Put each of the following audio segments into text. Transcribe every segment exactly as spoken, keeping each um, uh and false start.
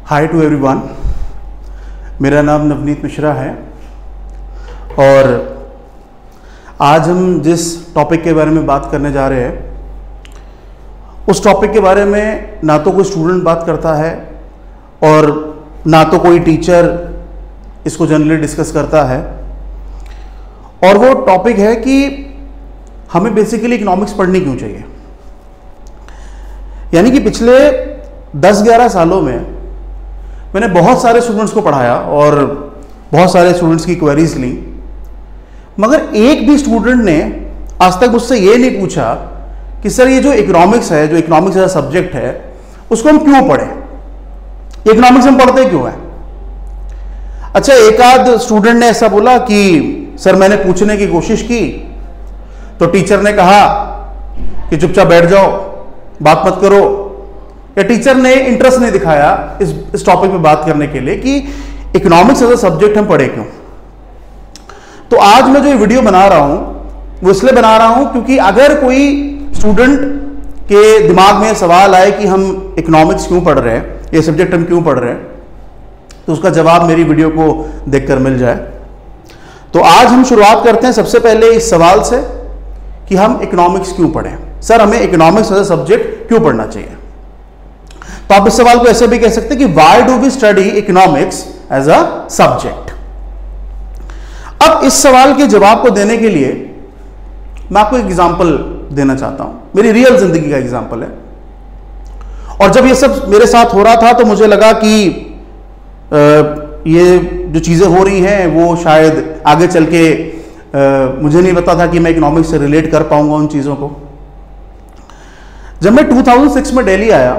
Hi to everyone, मेरा नाम नवनीत मिश्रा है और आज हम जिस टॉपिक के बारे में बात करने जा रहे हैं उस टॉपिक के बारे में ना तो कोई स्टूडेंट बात करता है और ना तो कोई टीचर इसको जनरली डिस्कस करता है। और वो टॉपिक है कि हमें बेसिकली इकोनॉमिक्स पढ़नी क्यों चाहिए। यानी कि पिछले दस ग्यारह सालों में मैंने बहुत सारे स्टूडेंट्स को पढ़ाया और बहुत सारे स्टूडेंट्स की क्वेरीज ली, मगर एक भी स्टूडेंट ने आज तक मुझसे ये नहीं पूछा कि सर ये जो इकोनॉमिक्स है, जो इकोनॉमिक्स का सब्जेक्ट है, उसको हम क्यों पढ़ें, इकोनॉमिक्स हम पढ़ते क्यों है। अच्छा, एक आध स्टूडेंट ने ऐसा बोला कि सर मैंने पूछने की कोशिश की तो टीचर ने कहा कि चुपचाप बैठ जाओ, बात मत करो, या टीचर ने इंटरेस्ट नहीं दिखाया इस इस टॉपिक पे बात करने के लिए कि इकोनॉमिक्स एज अ सब्जेक्ट हम पढ़े क्यों। तो आज मैं जो ये वीडियो बना रहा हूं वो इसलिए बना रहा हूं क्योंकि अगर कोई स्टूडेंट के दिमाग में सवाल आए कि हम इकोनॉमिक्स क्यों पढ़ रहे हैं, ये सब्जेक्ट हम क्यों पढ़ रहे हैं, तो उसका जवाब मेरी वीडियो को देखकर मिल जाए। तो आज हम शुरुआत करते हैं सबसे पहले इस सवाल से कि हम इकोनॉमिक्स क्यों पढ़ें। सर हमें इकोनॉमिक्स एज अ सब्जेक्ट क्यों पढ़ना चाहिए। तो आप इस सवाल को ऐसे भी कह सकते हैं कि why do we study economics as a subject. अब इस सवाल के जवाब को देने के लिए मैं आपको एक एग्जांपल देना चाहता हूं, मेरी रियल जिंदगी का एग्जांपल है। और जब ये सब मेरे साथ हो रहा था तो मुझे लगा कि आ, ये जो चीजें हो रही हैं वो शायद आगे चल के आ, मुझे नहीं पता था कि मैं इकोनॉमिक्स से रिलेट कर पाऊंगा उन चीजों को। जब मैं दो हज़ार छह में दिल्ली आया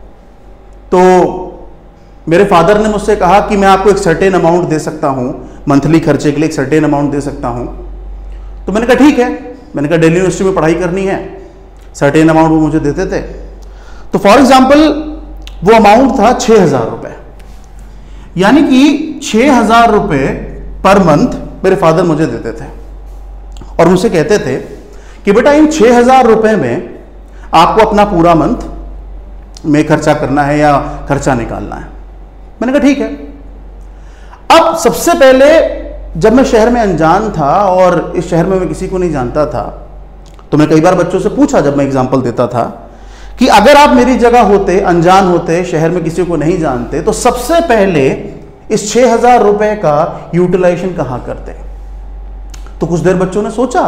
तो मेरे फादर ने मुझसे कहा कि मैं आपको एक सर्टेन अमाउंट दे सकता हूं, मंथली खर्चे के लिए एक सर्टेन अमाउंट दे सकता हूं। तो मैंने कहा ठीक है, मैंने कहा दिल्ली यूनिवर्सिटी में पढ़ाई करनी है, सर्टेन अमाउंट वो मुझे देते थे। तो फॉर एग्जांपल वो अमाउंट था छह हजार रुपए, यानी कि छह हजार रुपए पर मंथ मेरे फादर मुझे देते थे और मुझसे कहते थे कि बेटा इन छह हजार रुपए में आपको अपना पूरा मंथ में खर्चा करना है या खर्चा निकालना है। मैंने कहा ठीक है। अब सबसे पहले जब मैं शहर में अनजान था और इस शहर में मैं किसी को नहीं जानता था, तो मैं कई बार बच्चों से पूछा जब मैं एग्जांपल देता था कि अगर आप मेरी जगह होते, अनजान होते, शहर में किसी को नहीं जानते, तो सबसे पहले इस छह हजार रुपए का यूटिलाइजेशन कहां करते। तो कुछ देर बच्चों ने सोचा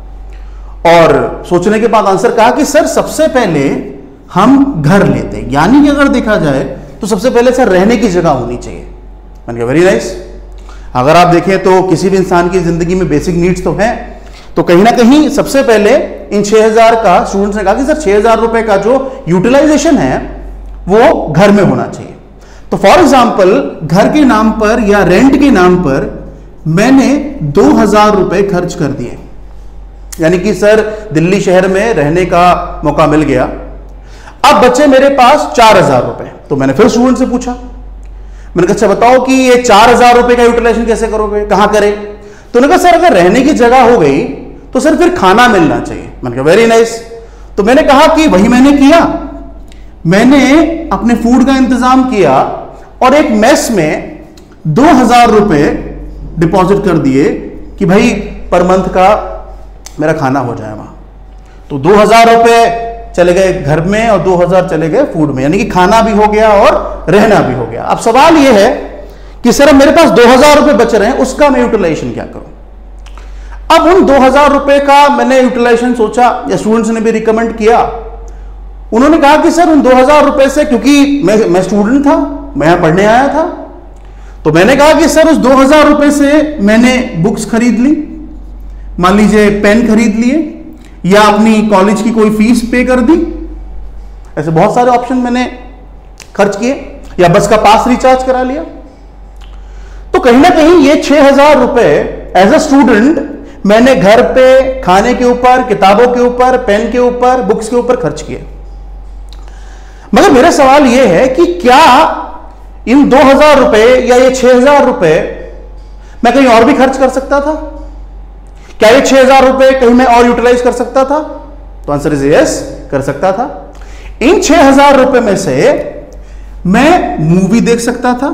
और सोचने के बाद आंसर कहा कि सर सबसे पहले हम घर लेते, यानी कि अगर देखा जाए तो सबसे पहले सर रहने की जगह होनी चाहिए। मैंने कहा वेरी नाइस। अगर आप देखें तो किसी भी इंसान की जिंदगी में बेसिक नीड्स तो हैं, तो कहीं ना कहीं सबसे पहले इन छह हजार का स्टूडेंट्स ने कहा कि सर छह हजार रुपए का जो यूटिलाइजेशन है वो घर में होना चाहिए। तो फॉर एग्जाम्पल घर के नाम पर या रेंट के नाम पर मैंने दो हजार रुपए खर्च कर दिए, यानी कि सर दिल्ली शहर में रहने का मौका मिल गया। अब बचे मेरे पास चार हजार रुपए। तो मैंने फिर स्टूडेंट से पूछा, मैंने कहा अच्छा बताओ कि ये चार हजार रुपए का यूटिलाइजेशन कैसे करोगे, कहां करें। तो उन्होंने कहा सर अगर रहने की जगह हो गई तो सर फिर खाना मिलना चाहिए। मैंने कहा वेरी नाइस। तो मैंने कहा कि वही मैंने किया, मैंने अपने फूड का इंतजाम किया और एक मेस में दो हजार रुपए डिपॉजिट कर दिए कि भाई पर मंथ का मेरा खाना हो जाए वहां। तो दो हजार रुपए चले गए घर में और दो हजार चले गए फूड में, यानी कि खाना भी हो गया और रहना भी हो गया। अब सवाल यह है कि सर मेरे पास दो हजार रुपए बच रहे हैं, उसका मैं यूटिलाइजेशन क्या करूं। अब उन दो हजार रुपए का मैंने यूटिलाइजेशन सोचा, या स्टूडेंट्स ने भी रिकमेंड किया। उन्होंने कहा कि सर उन दो हजार रुपए से, क्योंकि मैं मैं स्टूडेंट था, मैं यहां पढ़ने आया था, तो मैंने कहा कि सर उस दो हजार रुपए से मैंने बुक्स खरीद ली, मान लीजिए पेन खरीद लिए, या अपनी कॉलेज की कोई फीस पे कर दी। ऐसे बहुत सारे ऑप्शन मैंने खर्च किए, या बस का पास रिचार्ज करा लिया। तो कहीं ना कहीं ये छह हजार रुपए एज अ स्टूडेंट मैंने घर पे खाने के ऊपर, किताबों के ऊपर, पेन के ऊपर, बुक्स के ऊपर खर्च किए। मगर मेरा सवाल यह है कि क्या इन दो हजार रुपए या ये छह हजार रुपए मैं कहीं और भी खर्च कर सकता था? क्या ये छह हजार रुपए कहीं मैं और यूटिलाइज कर सकता था? तो आंसर इज यस, कर सकता था। इन छह हजार रुपए में से मैं मूवी देख सकता था।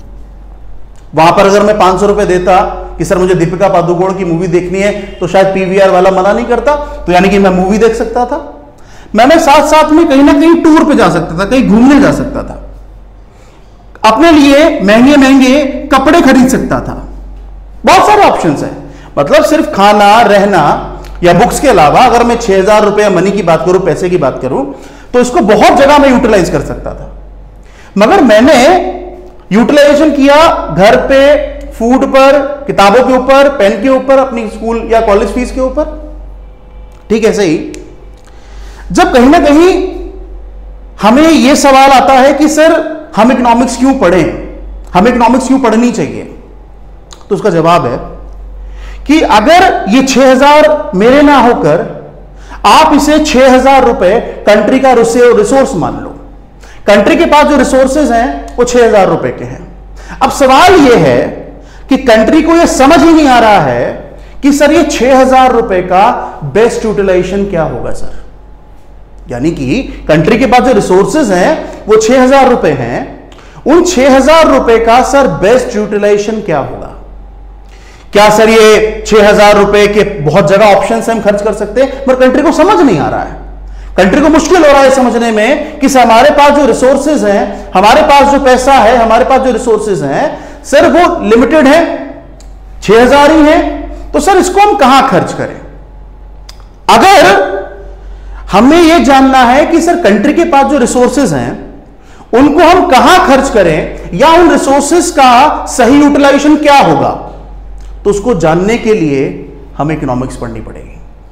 वहां पर अगर मैं पांच सौ रुपए देता कि सर मुझे दीपिका पादुकोण की मूवी देखनी है, तो शायद पीवीआर वाला मना नहीं करता, तो यानी कि मैं मूवी देख सकता था। मैंने साथ साथ में कहीं ना कहीं टूर पे जा सकता था, कहीं घूमने जा सकता था, अपने लिए महंगे महंगे कपड़े खरीद सकता था। बहुत सारे ऑप्शंस हैं। मतलब सिर्फ खाना रहना या बुक्स के अलावा अगर मैं छह हजार रुपए मनी की बात करूं, पैसे की बात करूं, तो इसको बहुत जगह में यूटिलाइज कर सकता था। मगर मैंने यूटिलाइजेशन किया घर पे, फूड पर, किताबों के ऊपर, पेन के ऊपर, अपनी स्कूल या कॉलेज फीस के ऊपर। ठीक ऐसे ही जब कहीं ना कहीं हमें यह सवाल आता है कि सर हम इकोनॉमिक्स क्यों पढ़ें, हमें इकोनॉमिक्स क्यों पढ़नी चाहिए, तो उसका जवाब है कि अगर ये छह हजार मेरे ना होकर आप इसे छह हजार रुपए कंट्री का रिसोर्स मान लो, कंट्री के पास जो रिसोर्सेज हैं वो छह हजार रुपए के हैं। अब सवाल यह है कि कंट्री को यह समझ ही नहीं आ रहा है कि सर ये छह हजार रुपए का बेस्ट यूटिलाइजेशन क्या होगा सर। यानी कि कंट्री के पास जो रिसोर्सेज हैं वो छह हजार रुपए हैं, उन छह हजार रुपए का सर बेस्ट यूटिलाइजेशन क्या होगा। क्या सर ये छह हजार रुपए के बहुत जगह ऑप्शंस हम खर्च कर सकते हैं, पर कंट्री को समझ नहीं आ रहा है। कंट्री को मुश्किल हो रहा है समझने में कि हमारे पास जो रिसोर्सेज हैं, हमारे पास जो पैसा है, हमारे पास जो रिसोर्सेज हैं सर वो लिमिटेड है, छह हजार ही है, तो सर इसको हम कहां खर्च करें। अगर हमें यह जानना है कि सर कंट्री के पास जो रिसोर्सेज हैं उनको हम कहां खर्च करें या उन रिसोर्सेज का सही यूटिलाइजेशन क्या होगा, तो उसको जानने के लिए हमें इकोनॉमिक्स पढ़नी पड़ेगी।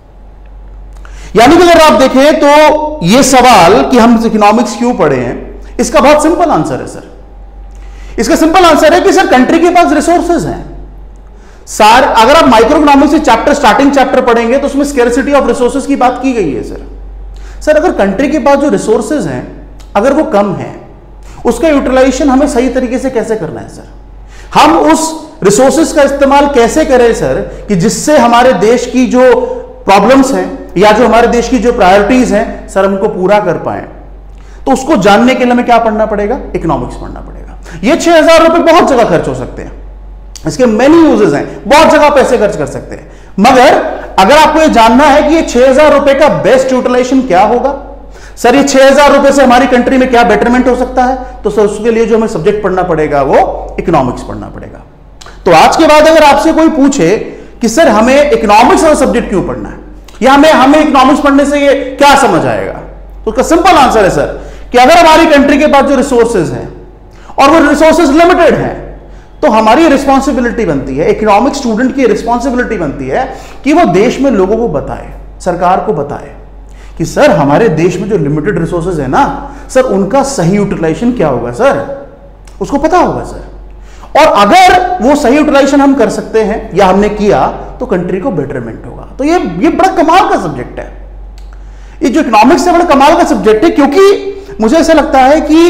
यानी कि अगर आप देखें तो यह सवाल कि हम इकोनॉमिक्स क्यों पढ़े हैं, इसका बहुत सिंपल आंसर है सर। इसका सिंपल आंसर है कि सर कंट्री के पास रिसोर्सेज हैं सार। अगर आप micro economics chapter starting chapter पढ़ेंगे तो उसमें स्कैर्सिटी ऑफ रिसोर्सेज की बात की गई है सर। सर अगर कंट्री के पास जो रिसोर्सेज हैं अगर वो कम है, उसका यूटिलाइजेशन हमें सही तरीके से कैसे करना है सर। हम उस रिसोर्सेज का इस्तेमाल कैसे करें सर कि जिससे हमारे देश की जो प्रॉब्लम्स हैं या जो हमारे देश की जो प्रायोरिटीज हैं सर हम उनको पूरा कर पाए। तो उसको जानने के लिए हमें क्या पढ़ना पड़ेगा, इकोनॉमिक्स पढ़ना पड़ेगा। ये छह हजार रुपए बहुत जगह खर्च हो सकते हैं, इसके मेनी यूजेस हैं, बहुत जगह पैसे खर्च कर सकते हैं। मगर अगर आपको ये जानना है कि ये छह हजार रुपए का बेस्ट यूटिलाइजेशन क्या होगा, सर ये छह हजार रुपए से हमारी कंट्री में क्या बेटरमेंट हो सकता है, तो सर उसके लिए जो हमें सब्जेक्ट पढ़ना पड़ेगा वो इकोनॉमिक्स पढ़ना पड़ेगा। तो आज के बाद अगर आपसे कोई पूछे कि सर हमें इकोनॉमिक्स वाला सब्जेक्ट क्यों पढ़ना है या हमें हमें इकोनॉमिक्स पढ़ने से ये क्या समझ आएगा, तो उसका सिंपल आंसर है सर कि अगर हमारी कंट्री के पास जो रिसोर्सेज हैं और वो रिसोर्सेज लिमिटेड हैं, तो हमारी रिस्पॉन्सिबिलिटी बनती है, इकोनॉमिक स्टूडेंट की रिस्पॉन्सिबिलिटी बनती है कि वो देश में लोगों को बताए, सरकार को बताए कि सर हमारे देश में जो लिमिटेड रिसोर्सेज है ना सर उनका सही यूटिलाइजेशन क्या होगा सर, उसको पता होगा सर। और अगर वो सही यूटिलाइजेशन हम कर सकते हैं या हमने किया तो कंट्री को बेटरमेंट होगा। तो ये ये बड़ा कमाल का सब्जेक्ट है, ये जो इकोनॉमिक्स है बड़ा कमाल का सब्जेक्ट है, क्योंकि मुझे ऐसा लगता है कि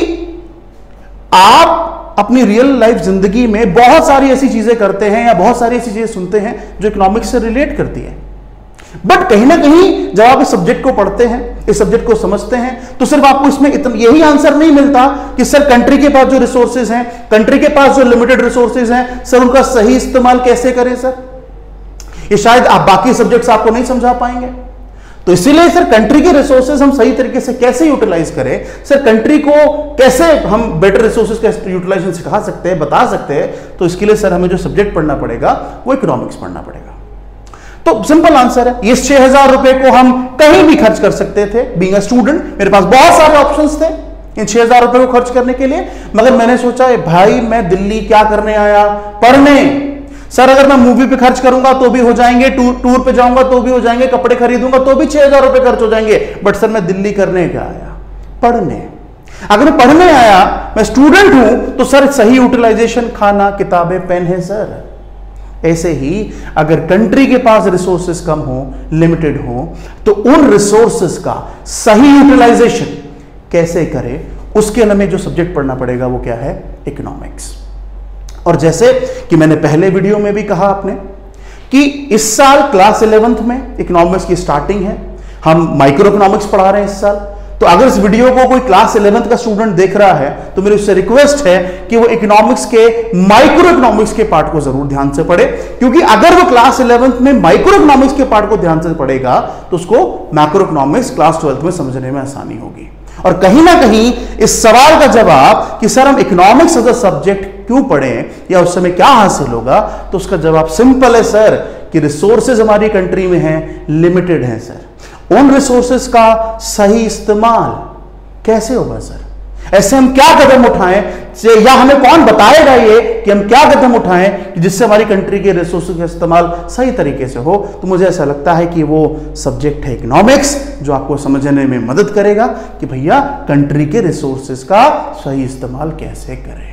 आप अपनी रियल लाइफ जिंदगी में बहुत सारी ऐसी चीजें करते हैं या बहुत सारी ऐसी चीजें सुनते हैं जो इकोनॉमिक्स से रिलेट करती है, बट कहीं ना कहीं जब आप इस सब्जेक्ट को पढ़ते हैं, इस सब्जेक्ट को समझते हैं, तो सिर्फ आपको इसमें इतना यही आंसर नहीं मिलता कि सर कंट्री के पास जो रिसोर्सेज हैं, कंट्री के पास जो लिमिटेड रिसोर्सेज हैं सर उनका सही इस्तेमाल कैसे करें सर, ये शायद आप बाकी सब्जेक्ट्स आपको नहीं समझा पाएंगे। तो इसीलिए सर कंट्री के रिसोर्सेज हम सही तरीके से कैसे यूटिलाइज करें, सर कंट्री को कैसे हम बेटर रिसोर्सेज का यूटिलाइजेशन सिखा सकते हैं, बता सकते हैं, तो इसके लिए सर हमें जो सब्जेक्ट पढ़ना पड़ेगा वो इकोनॉमिक्स पढ़ना पड़ेगा। तो सिंपल आंसर है, ये छह हजार रुपए को हम कहीं भी खर्च कर सकते थे। बीइंग अ स्टूडेंट मेरे पास बहुत सारे ऑप्शंस थे इन छह हजार रुपए को खर्च करने के लिए, मगर मैंने सोचा भाई मैं दिल्ली क्या करने आया, पढ़ने। सर अगर मैं मूवी पे खर्च करूंगा तो भी हो जाएंगे, टूर टूर पे जाऊंगा तो भी हो जाएंगे, कपड़े खरीदूंगा तो भी छह हजार रुपए खर्च हो जाएंगे, बट सर मैं दिल्ली करने क्या आया, पढ़ने। अगर मैं पढ़ने आया, मैं स्टूडेंट हूं, तो सर सही यूटिलाइजेशन खाना, किताबें, पेन है सर। ऐसे ही अगर कंट्री के पास रिसोर्सेज कम हो, लिमिटेड हो, तो उन रिसोर्सेज का सही यूटिलाइजेशन कैसे करें, उसके लिए हमें जो सब्जेक्ट पढ़ना पड़ेगा वो क्या है, इकोनॉमिक्स। और जैसे कि मैंने पहले वीडियो में भी कहा आपने कि इस साल क्लास इलेवेंथ में इकोनॉमिक्स की स्टार्टिंग है, हम माइक्रो इकोनॉमिक्स पढ़ा रहे हैं इस साल, तो अगर इस वीडियो को कोई क्लास इलेवेंथ का स्टूडेंट देख रहा है तो मेरी उससे रिक्वेस्ट है कि वो इकोनॉमिक्स के माइक्रो इकोनॉमिक्स के पार्ट को जरूर ध्यान से पढ़े, क्योंकि अगर वो क्लास इलेवेंथ में माइक्रो इकोनॉमिक्स के पार्ट को ध्यान से पढ़ेगा तो उसको मैक्रो इकोनॉमिक्स क्लास ट्वेल्थ में समझने में आसानी होगी। और कहीं ना कहीं इस सवाल का जवाब कि सर हम इकोनॉमिक्स एज अ सब्जेक्ट क्यों पढ़ें या उस समय क्या हासिल होगा, तो उसका जवाब सिंपल है सर कि रिसोर्सेज हमारी कंट्री में हैं, लिमिटेड हैं सर। उन रिसोर्सेज का सही इस्तेमाल कैसे होगा सर? ऐसे हम क्या कदम उठाएं या हमें कौन बताएगा ये कि हम क्या कदम उठाएं कि जिससे हमारी कंट्री के रिसोर्सेज का इस्तेमाल सही तरीके से हो? तो मुझे ऐसा लगता है कि वो सब्जेक्ट है इकोनॉमिक्स, जो आपको समझने में मदद करेगा कि भैया कंट्री के रिसोर्सेज का सही इस्तेमाल कैसे करें।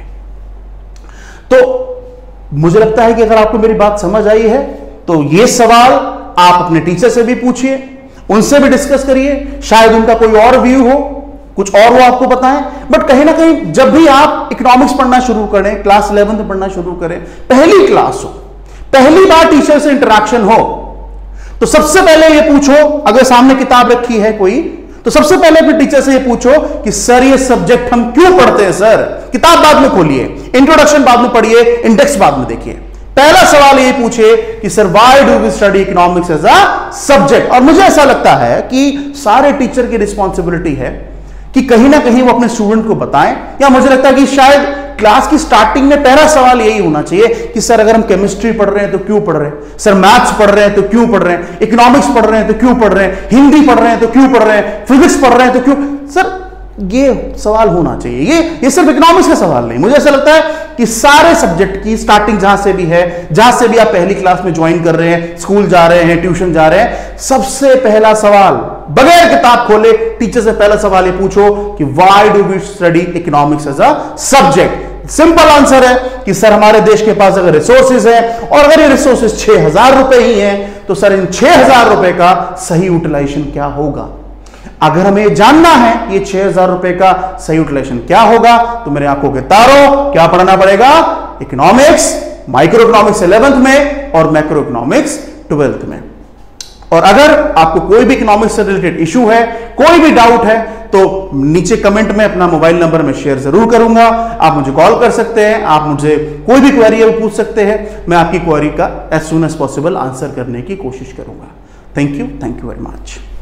तो मुझे लगता है कि अगर आपको मेरी बात समझ आई है तो ये सवाल आप अपने टीचर से भी पूछिए, उनसे भी डिस्कस करिए, शायद उनका कोई और व्यू हो, कुछ और वो आपको बताएं। बट कहीं ना कहीं जब भी आप इकोनॉमिक्स पढ़ना शुरू करें, क्लास इलेवेंथ में पढ़ना शुरू करें, पहली क्लास हो, पहली बार टीचर से इंटरेक्शन हो, तो सबसे पहले ये पूछो, अगर सामने किताब रखी है कोई, तो सबसे पहले अपने टीचर से ये पूछो कि सर ये सब्जेक्ट हम क्यों पढ़ते हैं सर? किताब बाद में खोलिए, इंट्रोडक्शन बाद में पढ़िए, इंडेक्स बाद में देखिए। पहला सवाल ये पूछे कि sir why do we study economics as a subject? और मुझे ऐसा लगता है कि सारे टीचर की रिस्पॉन्सिबिलिटी है कि कहीं ना कहीं वो अपने स्टूडेंट को बताएं, या मुझे लगता है कि शायद क्लास की स्टार्टिंग में पहला सवाल यही होना चाहिए कि सर अगर हम केमिस्ट्री पढ़ रहे हैं तो क्यों पढ़ रहे हैं, सर मैथ्स पढ़ रहे हैं तो क्यों पढ़ रहे हैं, इकोनॉमिक्स पढ़ रहे हैं तो क्यों पढ़ रहे हैं, हिंदी पढ़ रहे हैं तो क्यों पढ़ रहे हैं, फिजिक्स पढ़ रहे हैं तो क्यों? सर ये सवाल होना चाहिए। ये ये सिर्फ इकोनॉमिक्स का सवाल नहीं, मुझे ऐसा लगता है कि सारे सब्जेक्ट की स्टार्टिंग जहां से भी है, जहां से भी आप पहली क्लास में ज्वाइन कर रहे हैं, स्कूल जा रहे हैं, ट्यूशन जा रहे हैं, सबसे पहला सवाल बगैर किताब खोले टीचर से पहला सवाल ये पूछो कि why do we study economics as a subject? Simple answer है कि सर हमारे देश के पास अगर रिसोर्सेज है और अगर ये रिसोर्सेज छह हजार रुपए ही हैं तो सर इन छह हजार रुपए का सही यूटिलाइजेशन क्या होगा? अगर हमें जानना है ये छह हजार रुपए का सही यूटिलाइजेशन क्या होगा तो मेरे आंखों के तारों क्या पढ़ना पड़ेगा? इकोनॉमिक्स, माइक्रो इकोनॉमिक्स इलेवेंथ में और मैक्रो इकोनॉमिक्स ट्वेल्थ में। और अगर आपको कोई भी इकोनॉमिक्स से रिलेटेड इशू है, कोई भी डाउट है, तो नीचे कमेंट में अपना मोबाइल नंबर मैं शेयर जरूर करूंगा। आप मुझे कॉल कर सकते हैं, आप मुझे कोई भी क्वेरी है वो पूछ सकते हैं, मैं आपकी क्वेरी का as soon as possible answer करने की कोशिश करूंगा। Thank you, thank you very much.